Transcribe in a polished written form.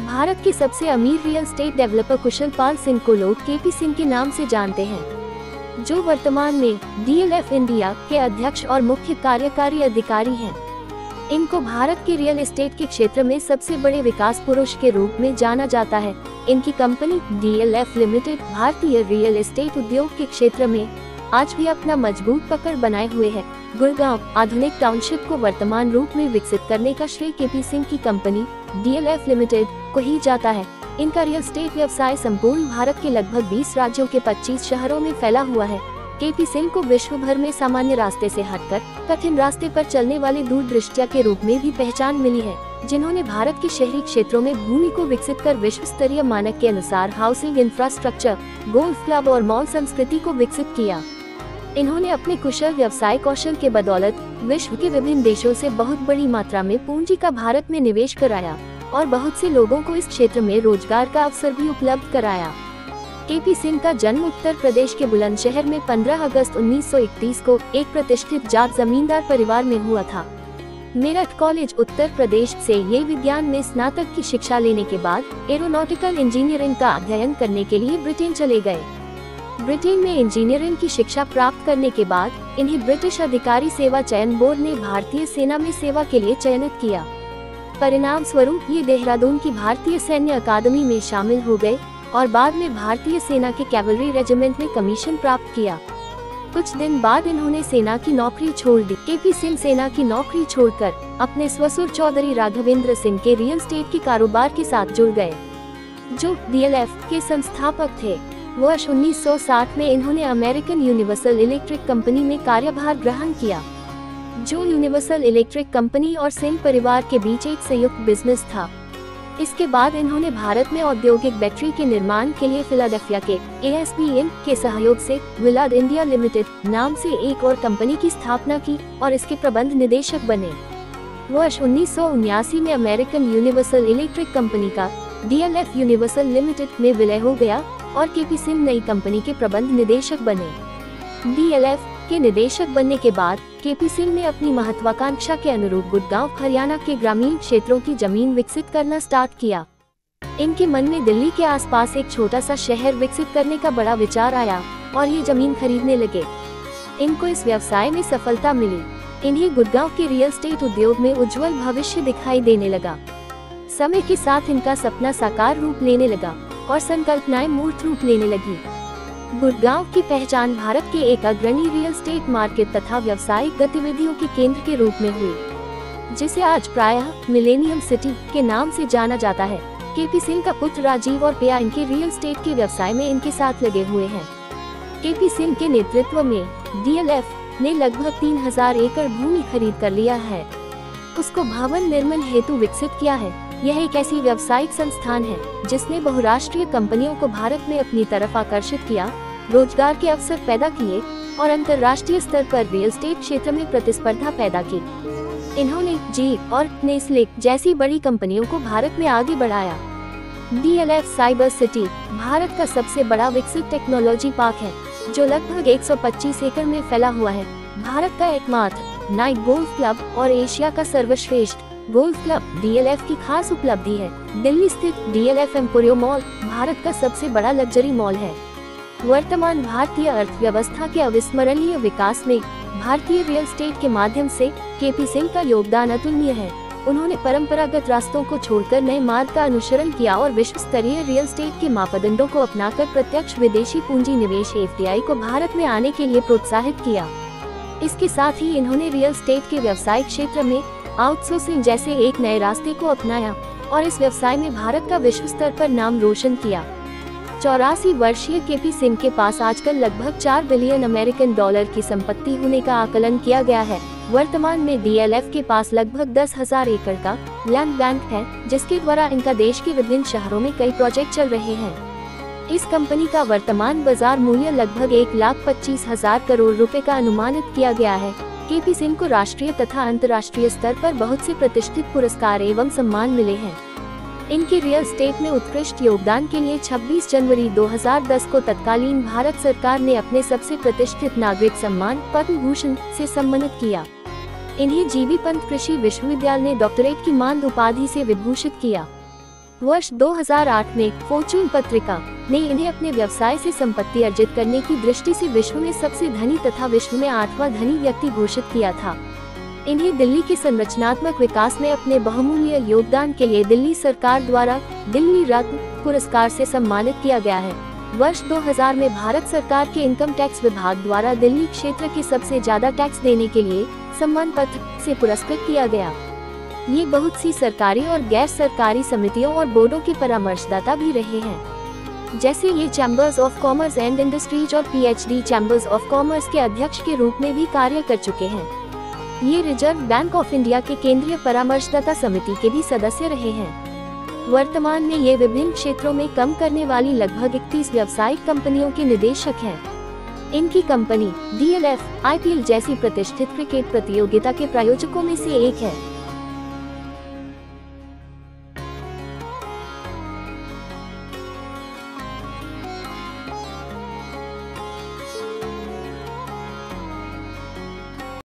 भारत के सबसे अमीर real estate developer Kushal Pal Singh को लोग केपी सिंह के नाम से जानते हैं, जो वर्तमान में DLF इंडिया के अध्यक्ष और मुख्य कार्यकारी अधिकारी हैं। इनको भारत के रियल एस्टेट के क्षेत्र में सबसे बड़े विकास पुरुष के रूप में जाना जाता है। इनकी कंपनी DLF लिमिटेड भारतीय रियल एस्टेट उद्योग के क्षेत्र में आज भी अपना मजबूत पकड़ बनाए हुए है। गुड़गांव आधुनिक टाउनशिप को वर्तमान रूप में विकसित करने का श्रेय केपी सिंह की कंपनी DLF लिमिटेड को ही जाता है। इनका रियल एस्टेट व्यवसाय संपूर्ण भारत के लगभग 20 राज्यों के 25 शहरों में फैला हुआ है। केपी सिंह को विश्व भर में सामान्य रास्ते से हटकर कठिन रास्ते पर चलने वाले दूरदृष्टिया के रूप में भी पहचान मिली है, जिन्होंने भारत के शहरी क्षेत्रों में भूमि को विकसित कर विश्व स्तरीय मानक के अनुसार हाउसिंग इंफ्रास्ट्रक्चर, गोल्फ क्लब और मॉल संस्कृति को विकसित किया। इन्होंने अपने कुशल व्यवसाय कौशल के बदौलत विश्व के विभिन्न देशों से बहुत बड़ी मात्रा में पूंजी का भारत में निवेश कराया और बहुत से लोगों को इस क्षेत्र में रोजगार का अवसर भी उपलब्ध कराया। केपी सिंह का जन्म उत्तर प्रदेश के बुलंदशहर में 15 अगस्त 1931 को एक प्रतिष्ठित जाट जमींदार परिवार में हुआ था। मेरठ कॉलेज उत्तर प्रदेश से ये विज्ञान में स्नातक की शिक्षा लेने के बाद एरोनॉटिकल इंजीनियरिंग का अध्ययन करने के लिए ब्रिटेन चले गए। ब्रिटेन में इंजीनियरिंग की शिक्षा प्राप्त करने के बाद इन्हें ब्रिटिश अधिकारी सेवा चयन बोर्ड ने भारतीय सेना में सेवा के लिए चयनित किया। परिणाम स्वरूप ये देहरादून की भारतीय सैन्य अकादमी में शामिल हो गए और बाद में भारतीय सेना के कैवलरी रेजिमेंट में कमीशन प्राप्त किया। कुछ दिन बाद इन्होंने सेना की नौकरी छोड़ दी। केपी सिंह सेना की नौकरी छोड़कर अपने ससुर चौधरी राघवेंद्र सिंह के रियल एस्टेट के कारोबार के साथ जुड़ गए, जो DLF के संस्थापक थे। वर्ष 1960 में इन्होंने अमेरिकन यूनिवर्सल इलेक्ट्रिक कंपनी में कार्यभार ग्रहण किया, जो यूनिवर्सल इलेक्ट्रिक कंपनी और सिंह परिवार के बीच एक संयुक्त बिजनेस था। इसके बाद इन्होंने भारत में औद्योगिक बैटरी के निर्माण के लिए फिलाडेल्फिया के ASBL के सहयोग से विलार्ड इंडिया लिमिटेड नाम से एक और कंपनी की स्थापना की और इसके प्रबंध निदेशक बने। वर्ष 1979 में अमेरिकन यूनिवर्सल इलेक्ट्रिक कंपनी का DLF यूनिवर्सल लिमिटेड में विलय हो गया और केपी सिंह नई कंपनी के प्रबंध निदेशक बने। DLF के निदेशक बनने के बाद केपी सिंह ने अपनी महत्वाकांक्षा के अनुरूप गुड़गांव हरियाणा के ग्रामीण क्षेत्रों की जमीन विकसित करना स्टार्ट किया। इनके मन में दिल्ली के आसपास एक छोटा सा शहर विकसित करने का बड़ा विचार आया और ये जमीन खरीदने लगे। इनको इस व्यवसाय में सफलता मिली। इन्हें गुड़गांव के रियल एस्टेट उद्योग में उज्जवल भविष्य दिखाई देने लगा। समय के साथ इनका सपना साकार रूप लेने लगा और संकल्पनाएं मूर्त रूप लेने लगी। गुड़गांव की पहचान भारत के एक अग्रणी रियल एस्टेट मार्केट तथा व्यावसायिक गतिविधियों के केंद्र के रूप में हुई, जिसे आज प्रायः मिलेनियम सिटी के नाम से जाना जाता है। केपी सिंह का पुत्र राजीव और पिया इनके रियल एस्टेट के व्यवसाय में इनके साथ लगे हुए हैं। केपी सिंह के नेतृत्व में DLF ने लगभग 3000 एकड़ भूमि खरीद कर लिया है। उसको भवन निर्माण हेतु विकसित किया है। यह एक ऐसी व्यावसायिक संस्थान है जिसने बहुराष्ट्रीय कंपनियों को भारत में अपनी तरफ आकर्षित किया, रोजगार के अवसर पैदा किए और अंतर्राष्ट्रीय स्तर पर रियल एस्टेट क्षेत्र में प्रतिस्पर्धा पैदा की। इन्होंने जीप और नेस्ले जैसी बड़ी कंपनियों को भारत में आगे बढ़ाया। DLF साइबर सिटी भारत का सबसे बड़ा विकसित टेक्नोलॉजी पार्क है, जो लगभग 125 एकड़ में फैला हुआ है। भारत का एकमात्र नाइट गोल्फ क्लब और एशिया का सर्वश्रेष्ठ गोल्फ क्लब DLF की खास उपलब्धि है। दिल्ली स्थित DLF एम्पोरियो मॉल भारत का सबसे बड़ा लग्जरी मॉल है। वर्तमान भारतीय अर्थव्यवस्था के अविस्मरणीय विकास में भारतीय रियल एस्टेट के माध्यम से केपी सिंह का योगदान अतुलनीय है। उन्होंने परंपरागत रास्तों को छोड़कर नए मार्ग का अनुसरण किया और विश्व स्तरीय रियल एस्टेट के मापदंडों को अपनाकर प्रत्यक्ष विदेशी पूंजी निवेश FDI को भारत में आने के लिए प्रोत्साहित किया। इसके साथ ही इन्होंने रियल एस्टेट के व्यवसायिक क्षेत्र में आउटसोर्सिंग जैसे एक नए रास्ते को अपनाया और इस व्यवसाय में भारत का विश्व स्तर पर नाम रोशन किया। 84 वर्षीय केपी सिंह के पास आजकल लगभग 4 बिलियन अमेरिकन डॉलर की संपत्ति होने का आकलन किया गया है। वर्तमान में DLF के पास लगभग 10,000 एकड़ का लैंड बैंक है, जिसके द्वारा इनका देश के विभिन्न शहरों में कई प्रोजेक्ट चल रहे हैं। इस कंपनी का वर्तमान बाजार मूल्य लगभग 1,25,000 करोड़ रुपए का अनुमानित किया गया है। केपी सिंह को राष्ट्रीय तथा अंतर्राष्ट्रीय स्तर पर बहुत से प्रतिष्ठित पुरस्कार एवं सम्मान मिले हैं। इनके रियल एस्टेट में उत्कृष्ट योगदान के लिए 26 जनवरी 2010 को तत्कालीन भारत सरकार ने अपने सबसे प्रतिष्ठित नागरिक सम्मान पद्म भूषण से सम्मानित किया। इन्हें जीबी पंत कृषि विश्वविद्यालय ने डॉक्टरेट की मानद उपाधि से विभूषित किया। वर्ष 2008 में फॉर्च्यून पत्रिका ने इन्हें अपने व्यवसाय से संपत्ति अर्जित करने की दृष्टि से विश्व में सबसे धनी तथा विश्व में 8वां धनी व्यक्ति घोषित किया था। इन्हें दिल्ली के संरचनात्मक विकास में अपने बहुमूल्य योगदान के लिए दिल्ली सरकार द्वारा दिल्ली रत्न पुरस्कार से सम्मानित किया गया है। वर्ष 2000 में भारत सरकार के इनकम टैक्स विभाग द्वारा दिल्ली क्षेत्र के सबसे ज्यादा टैक्स देने के लिए सम्मान पत्र से पुरस्कृत किया गया। ये बहुत सी सरकारी और गैर सरकारी समितियों और बोर्डों के परामर्शदाता भी रहे हैं। जैसे ये chambers of commerce and industries और PhD चैम्बर्स ऑफ कॉमर्स के अध्यक्ष के रूप में भी कार्य कर चुके हैं। ये रिजर्व बैंक ऑफ इंडिया के केंद्रीय परामर्शदाता समिति के भी सदस्य रहे हैं। वर्तमान में ये विभिन्न क्षेत्रों में काम करने वाली लगभग 31 व्यावसायिक कंपनियों के निदेशक हैं। इनकी कंपनी DLF IPL जैसी प्रतिष्ठित क्रिकेट प्रतियोगिता के प्रायोजकों में से एक है।